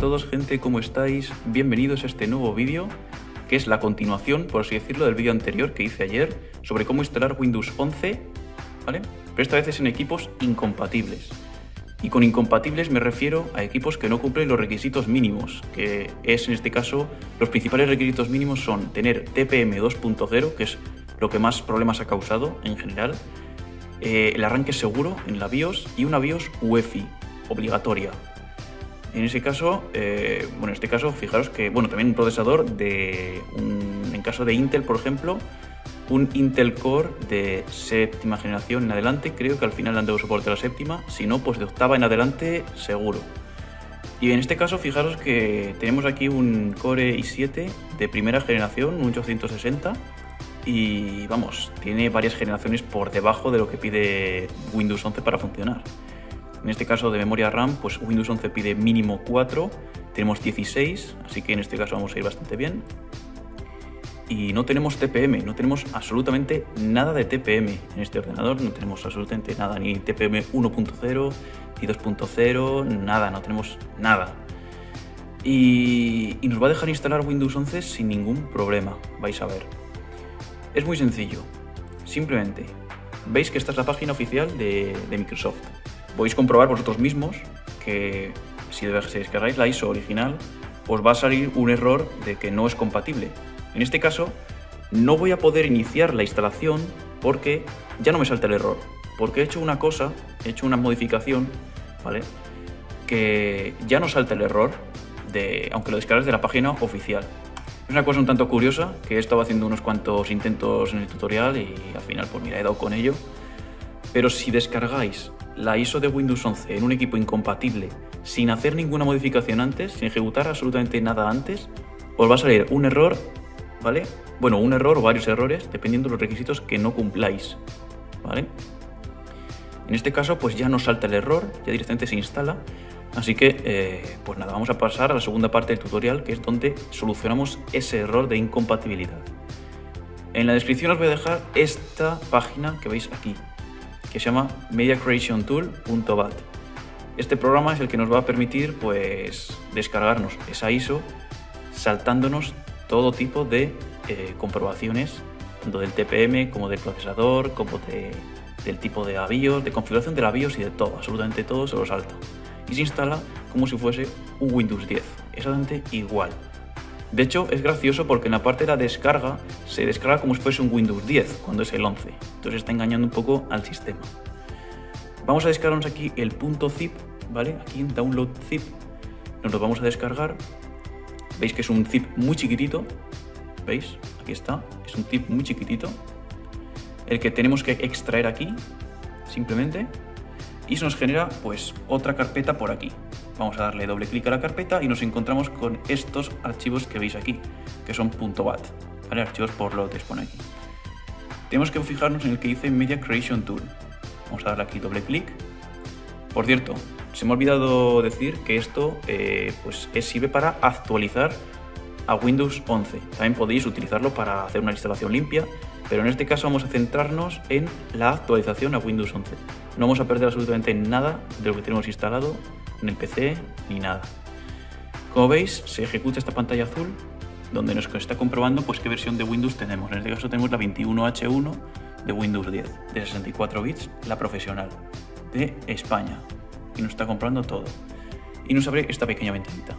todos, gente, ¿cómo estáis? Bienvenidos a este nuevo vídeo, que es la continuación, por así decirlo, del vídeo anterior que hice ayer sobre cómo instalar Windows 11, ¿vale? Pero esta vez es en equipos incompatibles. Y con incompatibles me refiero a equipos que no cumplen los requisitos mínimos, que es en este caso, los principales requisitos mínimos son tener TPM 2.0, que es lo que más problemas ha causado en general, el arranque seguro en la BIOS y una BIOS UEFI obligatoria. En ese caso, en este caso, fijaros que, también un procesador en caso de Intel, por ejemplo, un Intel Core de 7ª generación en adelante, creo que al final han dado soporte a la 7ª, si no, pues de 8ª en adelante, seguro. Y en este caso, fijaros que tenemos aquí un Core i7 de primera generación, un 860, y vamos, tiene varias generaciones por debajo de lo que pide Windows 11 para funcionar. En este caso de memoria RAM, pues Windows 11 pide mínimo 4, tenemos 16, así que en este caso vamos a ir bastante bien. Y no tenemos TPM, no tenemos absolutamente nada de TPM en este ordenador, no tenemos absolutamente nada, ni TPM 1.0, ni 2.0, nada, no tenemos nada. Y nos va a dejar instalar Windows 11 sin ningún problema, vais a ver. Es muy sencillo, simplemente veis que esta es la página oficial de Microsoft. Podéis comprobar vosotros mismos que si descargáis la ISO original os va a salir un error de que no es compatible. En este caso no voy a poder iniciar la instalación porque ya no me salta el error, porque he hecho una cosa, he hecho una modificación, ¿vale? Que ya no salta el error aunque lo descargues de la página oficial. Es una cosa un tanto curiosa que he estado haciendo unos cuantos intentos en el tutorial y al final pues mira, he dado con ello. Pero si descargáis la ISO de Windows 11 en un equipo incompatible sin hacer ninguna modificación antes, sin ejecutar absolutamente nada antes, os va a salir un error, ¿vale? Bueno, un error o varios errores dependiendo de los requisitos que no cumpláis, ¿vale? En este caso pues ya no salta el error, ya directamente se instala. Así que, pues nada, vamos a pasar a la segunda parte del tutorial, que es donde solucionamos ese error de incompatibilidad. En la descripción os voy a dejar esta página que veis aquí, que se llama MediaCreationTool.bat. Este programa es el que nos va a permitir, pues, descargarnos esa ISO, saltándonos todo tipo de comprobaciones, tanto del TPM como del procesador, como del tipo de la BIOS, de configuración de la BIOS y de todo, absolutamente todo se lo salta. Y se instala como si fuese un Windows 10, exactamente igual. De hecho, es gracioso porque en la parte de la descarga se descarga como si fuese un Windows 10, cuando es el 11. Entonces está engañando un poco al sistema. Vamos a descargarnos aquí el .zip, ¿vale? Aquí en Download Zip nos lo vamos a descargar. Veis que es un zip muy chiquitito, ¿veis? Aquí está, es un zip muy chiquitito, el que tenemos que extraer aquí, simplemente. Y se nos genera pues otra carpeta por aquí. Vamos a darle doble clic a la carpeta y nos encontramos con estos archivos que veis aquí, que son .bat, ¿vale? Archivos por lotes pone aquí. Tenemos que fijarnos en el que dice Media Creation Tool. Vamos a darle aquí doble clic. Por cierto, se me ha olvidado decir que esto sirve para actualizar a Windows 11. También podéis utilizarlo para hacer una instalación limpia, pero en este caso vamos a centrarnos en la actualización a Windows 11. No vamos a perder absolutamente nada de lo que tenemos instalado en el PC ni nada. Como veis, se ejecuta esta pantalla azul donde nos está comprobando pues qué versión de Windows tenemos. En este caso tenemos la 21H1 de Windows 10, de 64 bits, la profesional de España. Y nos está comprobando todo. Y nos abre esta pequeña ventanita.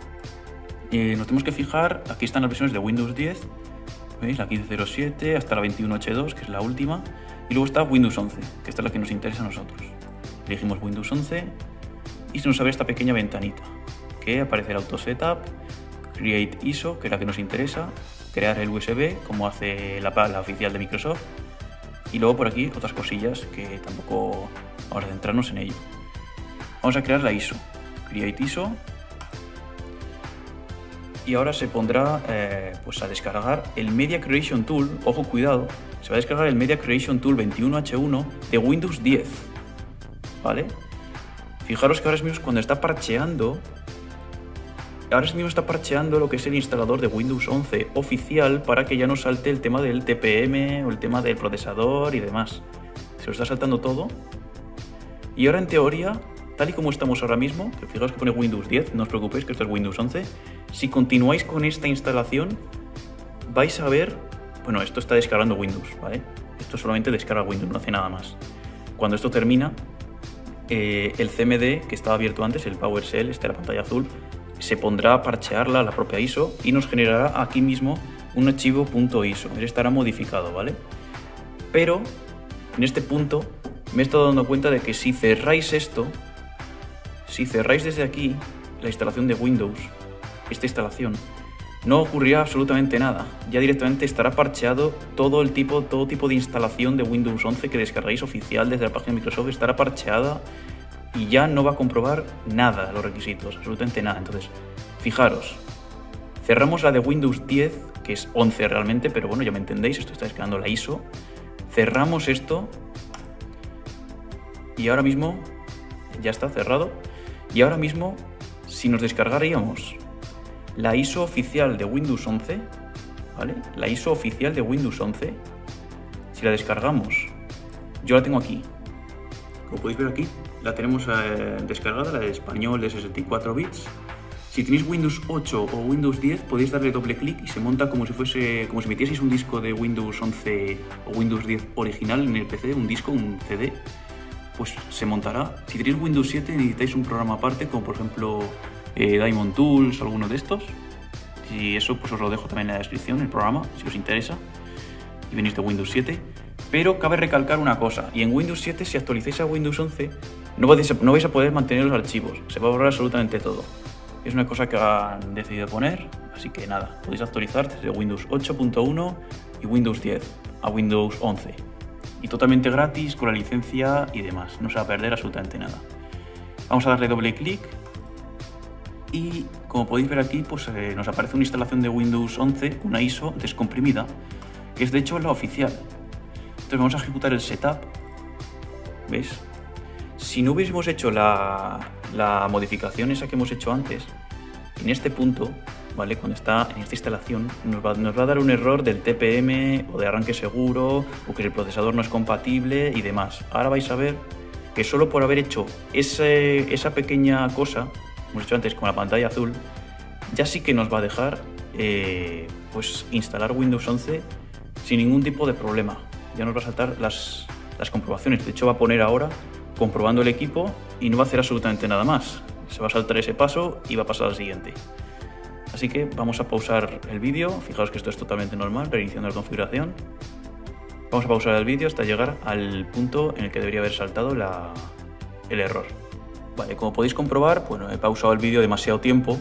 Nos tenemos que fijar, aquí están las versiones de Windows 10, ¿veis? La 15.07 hasta la 21H2, que es la última, y luego está Windows 11, que esta es la que nos interesa a nosotros. Elegimos Windows 11 y se nos abre esta pequeña ventanita, que aparece el Auto Setup, Create ISO, que es la que nos interesa, crear el USB, como hace la oficial de Microsoft, y luego por aquí otras cosillas que tampoco vamos a centrarnos en ello. Vamos a crear la ISO, Create ISO. Y ahora se pondrá a descargar el Media Creation Tool, ojo cuidado, se va a descargar el Media Creation Tool 21H1 de Windows 10, ¿vale? Fijaros que ahora mismo cuando está parcheando, lo que es el instalador de Windows 11 oficial para que ya no salte el tema del TPM o el tema del procesador y demás. Se lo está saltando todo. Y ahora en teoría tal y como estamos ahora mismo, que fijaos que pone Windows 10, no os preocupéis que esto es Windows 11, si continuáis con esta instalación, vais a ver, bueno, esto está descargando Windows, ¿vale? Esto solamente descarga Windows, no hace nada más. Cuando esto termina, el CMD que estaba abierto antes, el PowerShell, la pantalla azul, se pondrá a parchearla a la propia ISO y nos generará aquí mismo un archivo .iso. Él estará modificado, ¿vale? Pero en este punto me he estado dando cuenta de que si cerráis esto, si cerráis desde aquí la instalación de Windows, esta instalación, no ocurrirá absolutamente nada. Ya directamente estará parcheado todo tipo de instalación de Windows 11 que descargáis oficial desde la página de Microsoft, estará parcheada y ya no va a comprobar nada los requisitos, absolutamente nada. Entonces, fijaros, cerramos la de Windows 10, que es 11 realmente, pero bueno, ya me entendéis, esto está descargando la ISO. Cerramos esto y ahora mismo ya está cerrado. Y ahora mismo, si nos descargaríamos la ISO oficial de Windows 11, ¿vale? La ISO oficial de Windows 11, si la descargamos, yo la tengo aquí. Como podéis ver aquí, la tenemos descargada, la de español de 64 bits. Si tenéis Windows 8 o Windows 10, podéis darle doble clic y se monta como si metieseis un disco de Windows 11 o Windows 10 original en el PC, un disco, un CD, pues se montará. Si tenéis Windows 7 necesitáis un programa aparte, como por ejemplo Diamond Tools o alguno de estos. Y eso pues os lo dejo también en la descripción, el programa, si os interesa, y venís de Windows 7. Pero cabe recalcar una cosa, y en Windows 7 si actualizáis a Windows 11 no vais a poder mantener los archivos, se va a borrar absolutamente todo. Es una cosa que han decidido poner, así que nada, podéis actualizar desde Windows 8.1 y Windows 10 a Windows 11. Y totalmente gratis, con la licencia y demás, no se va a perder absolutamente nada. Vamos a darle doble clic y como podéis ver aquí, pues nos aparece una instalación de Windows 11, una ISO descomprimida, que es de hecho la oficial. Entonces vamos a ejecutar el setup, ¿ves? Si no hubiésemos hecho la modificación esa que hemos hecho antes, en este punto, ¿vale? Cuando está en esta instalación, nos va a dar un error del TPM o de arranque seguro, o que el procesador no es compatible y demás. Ahora vais a ver que solo por haber hecho esa pequeña cosa, como he hecho antes con la pantalla azul, ya sí que nos va a dejar pues instalar Windows 11 sin ningún tipo de problema. Ya nos va a saltar las comprobaciones. De hecho va a poner ahora comprobando el equipo y no va a hacer absolutamente nada más. Se va a saltar ese paso y va a pasar al siguiente. Así que vamos a pausar el vídeo. Fijaos que esto es totalmente normal, reiniciando la configuración. Vamos a pausar el vídeo hasta llegar al punto en el que debería haber saltado el error. Vale, como podéis comprobar, bueno, he pausado el vídeo demasiado tiempo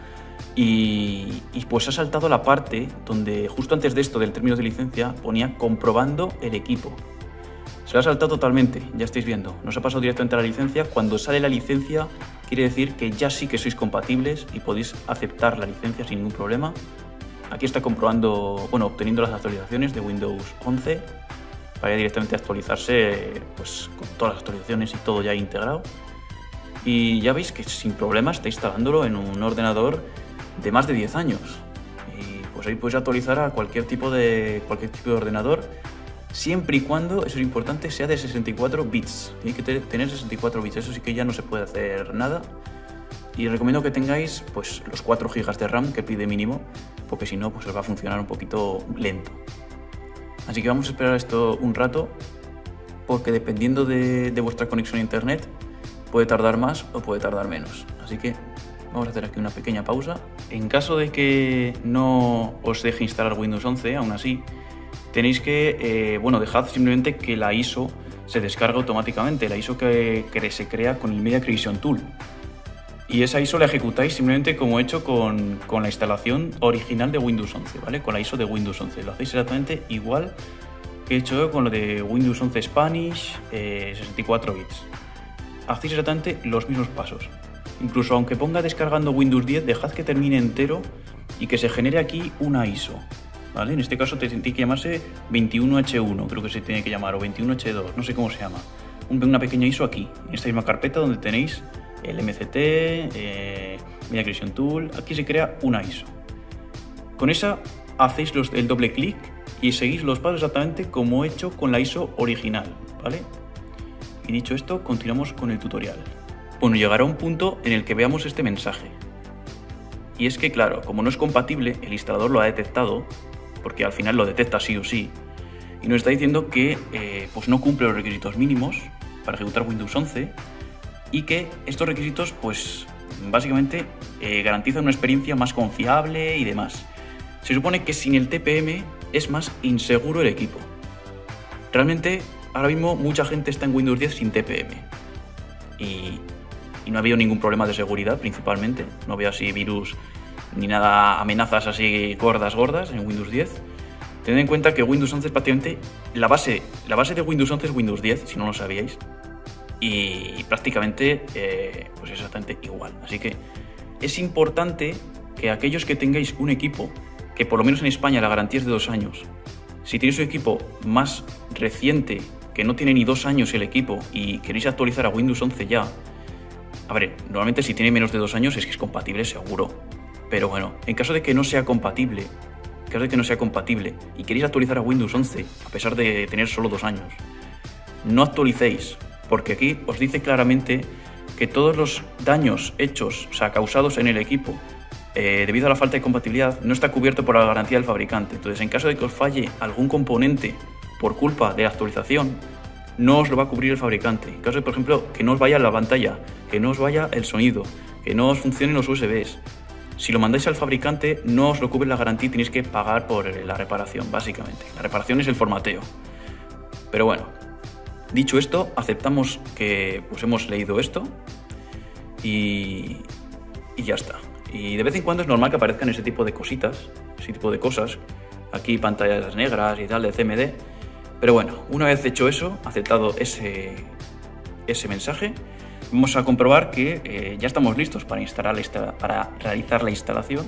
y pues ha saltado la parte donde justo antes de esto del término de licencia ponía comprobando el equipo. Se lo ha saltado totalmente, ya estáis viendo. Nos ha pasado directamente a la licencia. Cuando sale la licencia quiere decir que ya sí que sois compatibles y podéis aceptar la licencia sin ningún problema. Aquí está comprobando, bueno, obteniendo las actualizaciones de Windows 11 para directamente actualizarse pues con todas las actualizaciones y todo ya integrado. Y ya veis que sin problema está instalándolo en un ordenador de más de 10 años. Y pues ahí podéis actualizar a cualquier tipo de ordenador, siempre y cuando, eso es importante, sea de 64 bits. Tiene que tener 64 bits, eso sí que ya no se puede hacer nada. Y recomiendo que tengáis pues los 4 GB de RAM que pide mínimo, porque si no pues os va a funcionar un poquito lento. Así que vamos a esperar esto un rato, porque dependiendo de vuestra conexión a internet puede tardar más o puede tardar menos. Así que vamos a hacer aquí una pequeña pausa. En caso de que no os deje instalar Windows 11, aún así, tenéis que, dejad simplemente que la ISO se descargue automáticamente, la ISO que se crea con el Media Creation Tool. Y esa ISO la ejecutáis simplemente como he hecho con la instalación original de Windows 11, ¿vale? Con la ISO de Windows 11. Lo hacéis exactamente igual que he hecho con lo de Windows 11 Spanish, 64 bits. Hacéis exactamente los mismos pasos. Incluso aunque ponga descargando Windows 10, dejad que termine entero y que se genere aquí una ISO, ¿vale? En este caso tiene que llamarse 21H1, creo que se tiene que llamar, o 21H2, no sé cómo se llama. Una pequeña ISO aquí, en esta misma carpeta donde tenéis el MCT, Media Creation Tool, aquí se crea una ISO. Con esa hacéis el doble clic y seguís los pasos exactamente como he hecho con la ISO original, ¿vale? Y dicho esto, continuamos con el tutorial. Bueno, llegará un punto en el que veamos este mensaje. Y es que, claro, como no es compatible, el instalador lo ha detectado, porque al final lo detecta sí o sí, y nos está diciendo que pues no cumple los requisitos mínimos para ejecutar Windows 11 y que estos requisitos, pues básicamente garantizan una experiencia más confiable y demás. Se supone que sin el TPM es más inseguro el equipo. Realmente, ahora mismo mucha gente está en Windows 10 sin TPM y no ha habido ningún problema de seguridad principalmente. No veo así virus ni nada, amenazas así gordas en Windows 10. Tened en cuenta que Windows 11 es prácticamente la base de Windows 11 es Windows 10, si no lo sabíais. Y prácticamente pues exactamente igual. Así que es importante que aquellos que tengáis un equipo, que por lo menos en España la garantía es de 2 años, si tenéis un equipo más reciente, que no tiene ni 2 años el equipo y queréis actualizar a Windows 11 ya, a ver, normalmente si tiene menos de 2 años es que es compatible seguro. Pero bueno, en caso de que no sea compatible, y queréis actualizar a Windows 11, a pesar de tener solo 2 años, no actualicéis, porque aquí os dice claramente que todos los daños hechos, o sea, causados en el equipo, debido a la falta de compatibilidad, no está cubierto por la garantía del fabricante. Entonces, en caso de que os falle algún componente por culpa de la actualización, no os lo va a cubrir el fabricante. En caso de, por ejemplo, que no os vaya la pantalla, que no os vaya el sonido, que no os funcionen los USBs, si lo mandáis al fabricante, no os lo cubre la garantía y tenéis que pagar por la reparación, básicamente. La reparación es el formateo. Pero bueno, dicho esto, aceptamos que pues hemos leído esto y ya está. Y de vez en cuando es normal que aparezcan ese tipo de cositas, ese tipo de cosas. Aquí pantallas negras y tal de CMD. Pero bueno, una vez hecho eso, aceptado ese mensaje, vamos a comprobar que ya estamos listos para realizar la instalación.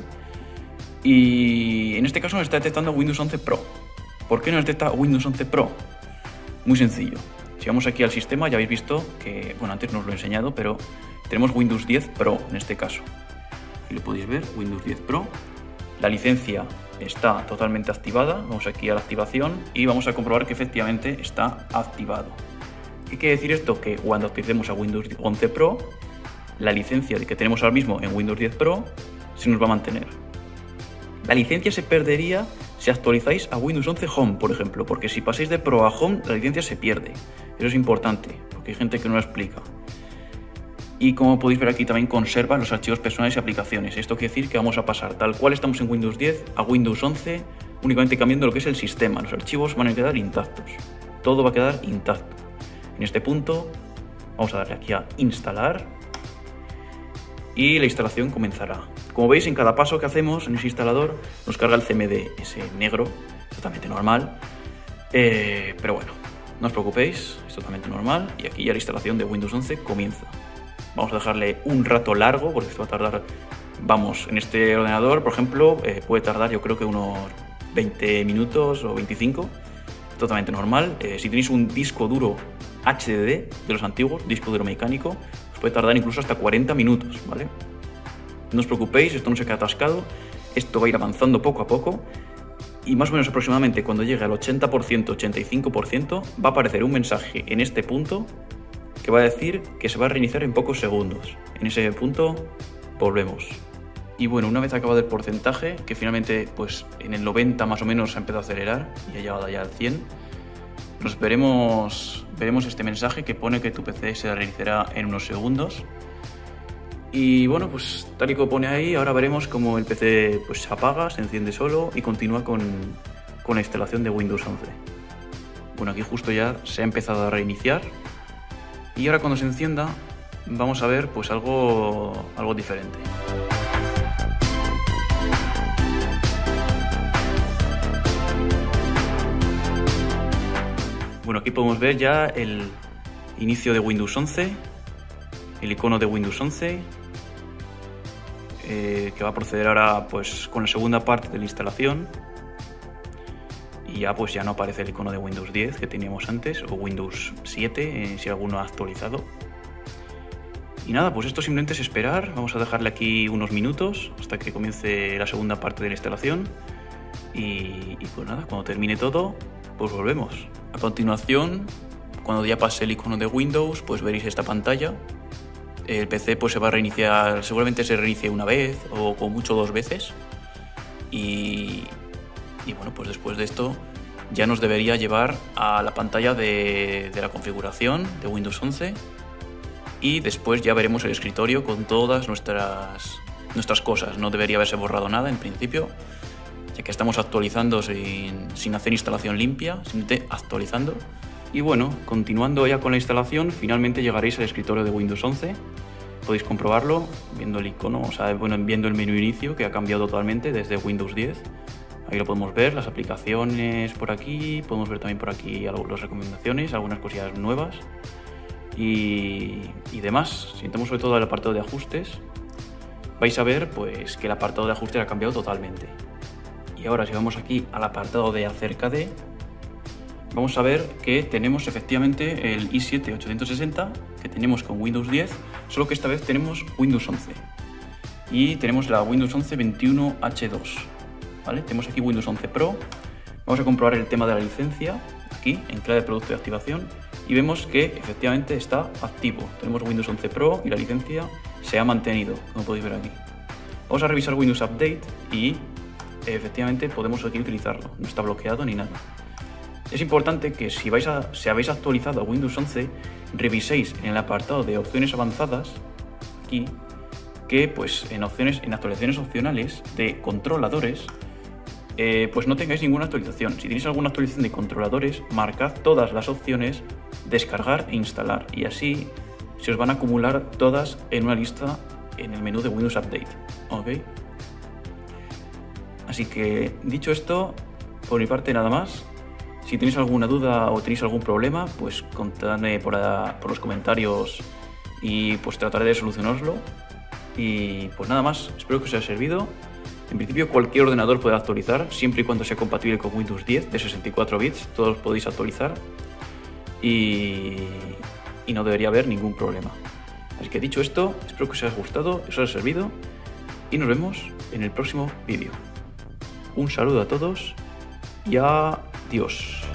Y en este caso nos está detectando Windows 11 Pro. ¿Por qué nos detecta Windows 11 Pro? Muy sencillo. Si vamos aquí al sistema, ya habéis visto que, bueno, antes no os lo he enseñado, pero tenemos Windows 10 Pro en este caso. Aquí lo podéis ver, Windows 10 Pro. La licencia está totalmente activada. Vamos aquí a la activación y vamos a comprobar que efectivamente está activado. ¿Qué quiere decir esto? Que cuando actualicemos a Windows 11 Pro, la licencia que tenemos ahora mismo en Windows 10 Pro se nos va a mantener. La licencia se perdería si actualizáis a Windows 11 Home, por ejemplo, porque si pasáis de Pro a Home, la licencia se pierde. Eso es importante, porque hay gente que no lo explica. Y como podéis ver aquí también conserva los archivos personales y aplicaciones. Esto quiere decir que vamos a pasar tal cual estamos en Windows 10 a Windows 11, únicamente cambiando lo que es el sistema. Los archivos van a quedar intactos. Todo va a quedar intacto. En este punto vamos a darle aquí a instalar y la instalación comenzará. Como veis, en cada paso que hacemos en ese instalador nos carga el CMD, ese negro, totalmente normal. Pero bueno, no os preocupéis, es totalmente normal y aquí ya la instalación de Windows 11 comienza. Vamos a dejarle un rato largo porque esto va a tardar, vamos, en este ordenador, por ejemplo, puede tardar yo creo que unos 20 minutos o 25, totalmente normal. Si tenéis un disco duro HDD de los antiguos, disco duro mecánico, os puede tardar incluso hasta 40 minutos, ¿vale? No os preocupéis, esto no se queda atascado, esto va a ir avanzando poco a poco y más o menos aproximadamente cuando llegue al 80%, 85%, va a aparecer un mensaje en este punto que va a decir que se va a reiniciar en pocos segundos. En ese punto volvemos. Y bueno, una vez acabado el porcentaje, que finalmente pues en el 90 más o menos se ha empezado a acelerar y ha llegado ya al 100, veremos este mensaje que pone que tu PC se reiniciará en unos segundos. Y bueno, pues tal y como pone ahí, ahora veremos cómo el PC pues se apaga, se enciende solo y continúa con la instalación de Windows 11. Bueno, aquí justo ya se ha empezado a reiniciar y ahora cuando se encienda vamos a ver pues algo diferente. Bueno, aquí podemos ver ya el inicio de Windows 11, el icono de Windows 11, que va a proceder ahora pues con la segunda parte de la instalación y ya pues ya no aparece el icono de Windows 10 que teníamos antes o Windows 7 si alguno ha actualizado. Y nada, pues esto simplemente es esperar. Vamos a dejarle aquí unos minutos hasta que comience la segunda parte de la instalación y pues nada, cuando termine todo pues volvemos. A continuación, cuando ya pase el icono de Windows, pues veréis esta pantalla el PC pues se va a reiniciar, seguramente se reinicie una vez o como mucho 2 veces. Y bueno, pues después de esto ya nos debería llevar a la pantalla de la configuración de Windows 11 y después ya veremos el escritorio con todas nuestras cosas. No debería haberse borrado nada en principio, ya que estamos actualizando sin hacer instalación limpia, simplemente actualizando. Y bueno, continuando ya con la instalación, finalmente llegaréis al escritorio de Windows 11. Podéis comprobarlo viendo el icono, o sea, bueno, viendo el menú inicio que ha cambiado totalmente desde Windows 10. Ahí lo podemos ver, las aplicaciones por aquí, podemos ver también por aquí las recomendaciones, algunas cosillas nuevas y demás. Si entramos sobre todo al apartado de ajustes, vais a ver pues que el apartado de ajustes ha cambiado totalmente. Y ahora si vamos aquí al apartado de acerca de, vamos a ver que tenemos efectivamente el i7 860 que tenemos con Windows 10, solo que esta vez tenemos Windows 11 y tenemos la Windows 11 21H2. ¿Vale? Tenemos aquí Windows 11 Pro. Vamos a comprobar el tema de la licencia aquí en clave de producto de activación y vemos que efectivamente está activo. Tenemos Windows 11 Pro y la licencia se ha mantenido, como podéis ver aquí. Vamos a revisar Windows Update y efectivamente podemos aquí utilizarlo, no está bloqueado ni nada. Es importante que si habéis actualizado a Windows 11, reviséis en el apartado de opciones avanzadas, aquí, que pues en actualizaciones opcionales de controladores, pues no tengáis ninguna actualización. Si tenéis alguna actualización de controladores, marcad todas las opciones, descargar e instalar, y así se os van a acumular todas en una lista en el menú de Windows Update. ¿Ok? Así que, dicho esto, por mi parte nada más. Si tenéis alguna duda o tenéis algún problema, pues contadme por los comentarios y pues trataré de solucionarlo. Y pues nada más, espero que os haya servido. En principio cualquier ordenador puede actualizar, siempre y cuando sea compatible con Windows 10 de 64 bits, todos podéis actualizar y no debería haber ningún problema. Así que dicho esto, espero que os haya gustado, os haya servido y nos vemos en el próximo vídeo. Un saludo a todos y adiós.